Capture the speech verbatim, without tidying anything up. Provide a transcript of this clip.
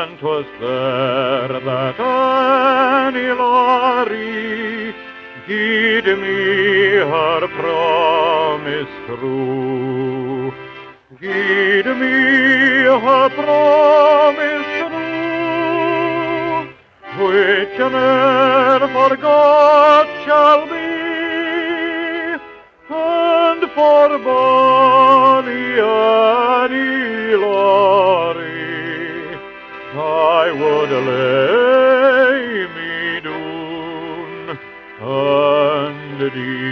and 'twas there that Annie Laurie gied me her promise true, gied me her promise true, which ne'er forgot shall be. And for bonny Annie Laurie I would lay me down and die.